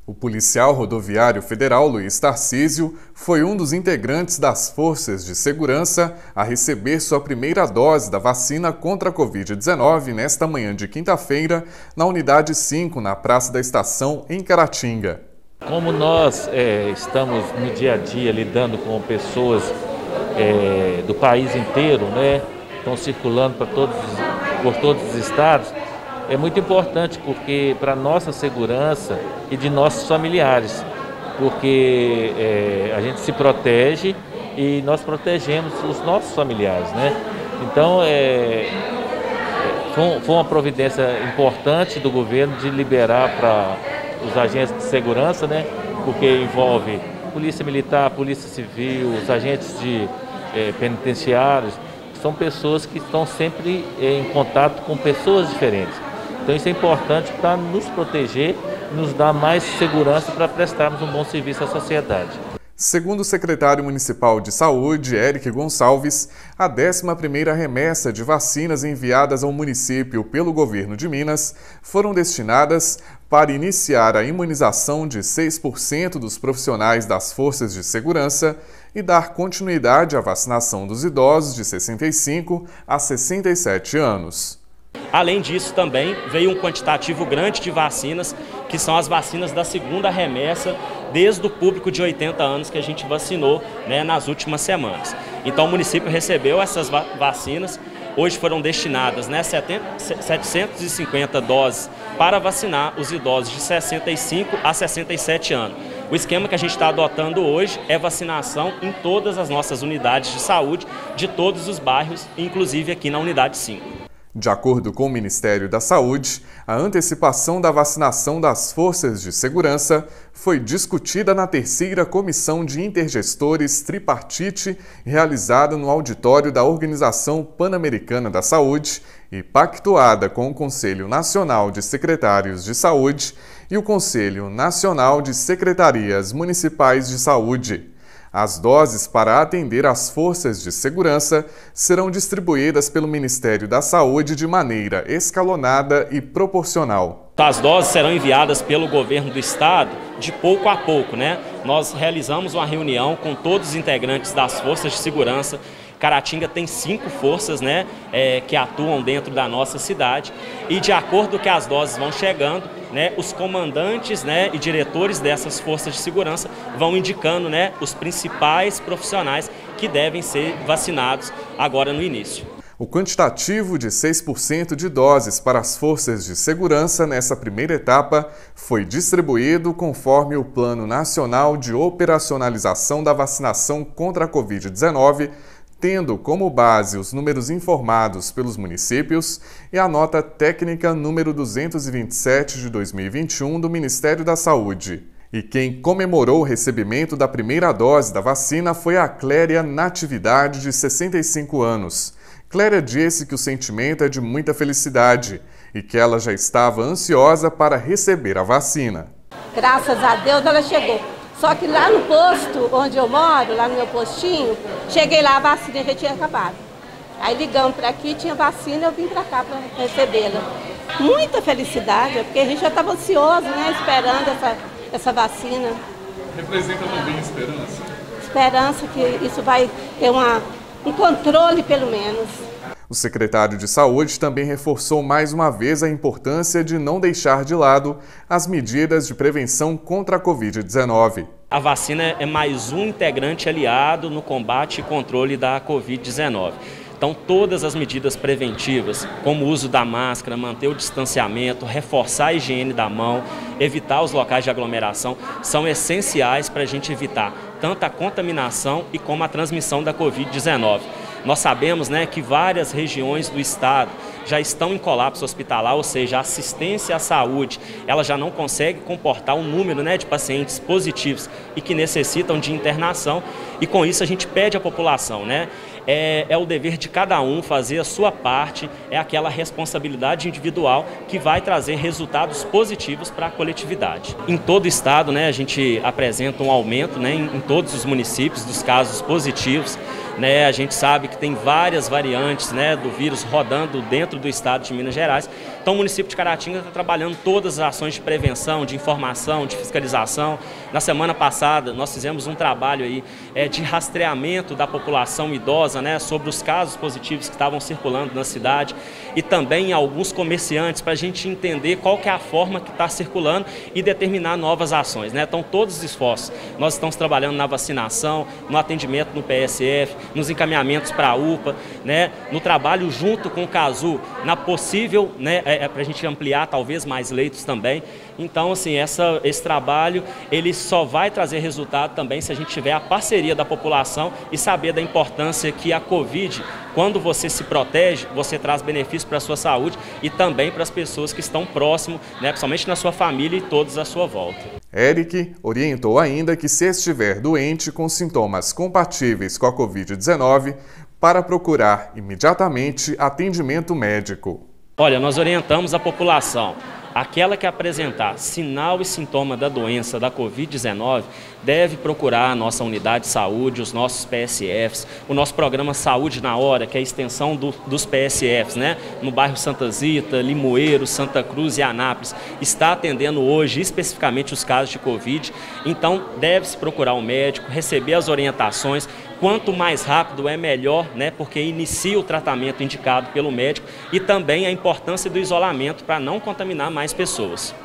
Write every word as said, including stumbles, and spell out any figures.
O policial rodoviário federal Luiz Tarcísio foi um dos integrantes das forças de segurança a receber sua primeira dose da vacina contra a covid dezenove nesta manhã de quinta-feira, na Unidade cinco, na Praça da Estação, em Caratinga. Como nós é, estamos no dia a dia lidando com pessoas é, do país inteiro, né, estão circulando para todos, por todos os estados, é muito importante porque para nossa segurança e de nossos familiares, porque é, a gente se protege e nós protegemos os nossos familiares, né? Então é, foi, foi uma providência importante do governo de liberar para os agentes de segurança, né? Porque envolve polícia militar, polícia civil, os agentes de é, penitenciários, são pessoas que estão sempre é, em contato com pessoas diferentes. Então isso é importante para nos proteger, nos dar mais segurança para prestarmos um bom serviço à sociedade. Segundo o secretário municipal de saúde, Eric Gonçalves, a décima primeira remessa de vacinas enviadas ao município pelo governo de Minas foram destinadas para iniciar a imunização de seis por cento dos profissionais das forças de segurança e dar continuidade à vacinação dos idosos de sessenta e cinco a sessenta e sete anos. Além disso, também veio um quantitativo grande de vacinas, que são as vacinas da segunda remessa, desde o público de oitenta anos que a gente vacinou, né, nas últimas semanas. Então o município recebeu essas va vacinas, hoje foram destinadas, né, setecentas e cinquenta doses para vacinar os idosos de sessenta e cinco a sessenta e sete anos. O esquema que a gente está adotando hoje é vacinação em todas as nossas unidades de saúde, de todos os bairros, inclusive aqui na Unidade cinco. De acordo com o Ministério da Saúde, a antecipação da vacinação das forças de segurança foi discutida na terceira Comissão de Intergestores Tripartite, realizada no auditório da Organização Pan-Americana da Saúde e pactuada com o Conselho Nacional de Secretários de Saúde e o Conselho Nacional de Secretarias Municipais de Saúde. As doses para atender as forças de segurança serão distribuídas pelo Ministério da Saúde de maneira escalonada e proporcional. As doses serão enviadas pelo governo do estado de pouco a pouco, né? Nós realizamos uma reunião com todos os integrantes das forças de segurança. Caratinga tem cinco forças, né, é, que atuam dentro da nossa cidade, e de acordo com que as doses vão chegando, né, os comandantes, né, e diretores dessas forças de segurança vão indicando, né, os principais profissionais que devem ser vacinados agora no início. O quantitativo de seis por cento de doses para as forças de segurança nessa primeira etapa foi distribuído conforme o Plano Nacional de Operacionalização da Vacinação contra a covid dezenove, tendo como base os números informados pelos municípios e a nota técnica número duzentos e vinte e sete de dois mil e vinte e um do Ministério da Saúde. E quem comemorou o recebimento da primeira dose da vacina foi a Cléria Natividade, de sessenta e cinco anos. Cléria disse que o sentimento é de muita felicidade e que ela já estava ansiosa para receber a vacina. Graças a Deus ela chegou. Só que lá no posto onde eu moro, lá no meu postinho, cheguei lá, a vacina já tinha acabado. Aí ligamos para aqui, tinha vacina, eu vim para cá para recebê-la. Muita felicidade, porque a gente já estava ansioso, né, esperando essa, essa vacina. Representa também esperança? Esperança que isso vai ter uma, um controle, pelo menos. O secretário de Saúde também reforçou mais uma vez a importância de não deixar de lado as medidas de prevenção contra a covid dezenove. A vacina é mais um integrante aliado no combate e controle da covid dezenove. Então, todas as medidas preventivas, como o uso da máscara, manter o distanciamento, reforçar a higiene da mão, evitar os locais de aglomeração, são essenciais para a gente evitar tanto a contaminação e como a transmissão da covid dezenove. Nós sabemos, né, que várias regiões do estado já estão em colapso hospitalar, ou seja, a assistência à saúde ela já não consegue comportar um número, né, de pacientes positivos e que necessitam de internação, e com isso a gente pede à população, né, é, é o dever de cada um fazer a sua parte, é aquela responsabilidade individual que vai trazer resultados positivos para a coletividade. Em todo o estado, né, a gente apresenta um aumento, né, em, em todos os municípios dos casos positivos. né? A gente sabe que tem várias variantes, né, do vírus rodando dentro do estado de Minas Gerais. Então o município de Caratinga está trabalhando todas as ações de prevenção, de informação, de fiscalização. Na semana passada nós fizemos um trabalho aí é, de rastreamento da população idosa, né, sobre os casos positivos que estavam circulando na cidade e também alguns comerciantes para a gente entender qual que é a forma que está circulando e determinar novas ações, né? Então todos os esforços. Nós estamos trabalhando na vacinação, no atendimento no P S F, nos encaminhamentos para a U P A, né, no trabalho junto com o CASU, na possível, né, é, é para a gente ampliar talvez mais leitos também. Então, assim, essa, esse trabalho ele só vai trazer resultado também se a gente tiver a parceria da população e saber da importância que a Covid, quando você se protege, você traz benefícios para a sua saúde e também para as pessoas que estão próximo, né, principalmente na sua família e todos à sua volta. Eric orientou ainda que se estiver doente com sintomas compatíveis com a covid dezenove, para procurar imediatamente atendimento médico. Olha, nós orientamos a população. Aquela que apresentar sinal e sintoma da doença da covid dezenove deve procurar a nossa unidade de saúde, os nossos P S Fs, o nosso programa Saúde na Hora, que é a extensão do, dos P S Fs, né? No bairro Santa Zita, Limoeiro, Santa Cruz e Anápolis, está atendendo hoje especificamente os casos de Covid. Então deve-se procurar um médico, receber as orientações. Quanto mais rápido é melhor, né? Porque inicia o tratamento indicado pelo médico e também a importância do isolamento para não contaminar mais pessoas.